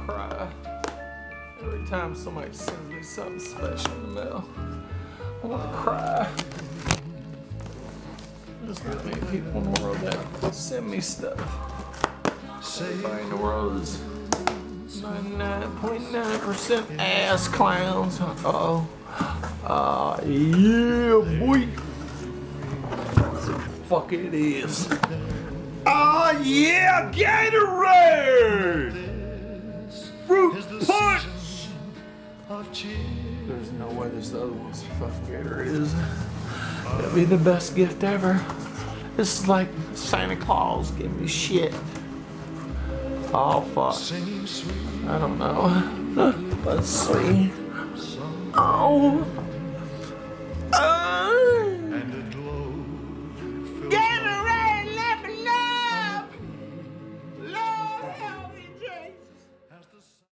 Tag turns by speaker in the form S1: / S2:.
S1: cry. Every time somebody sends me something special in the mail, I want to cry. There's not many people in the world that send me stuff. Everybody in the world is 99.9% ass clowns. Uh-oh. Yeah, boy. Fuck it is. Oh yeah, Gatorade! Fruit punch! There's no way this other one's fucking Gatorade is. That'd be the best gift ever. This is like Santa Claus giving me shit. Oh fuck. I don't know. Let's see. Oh.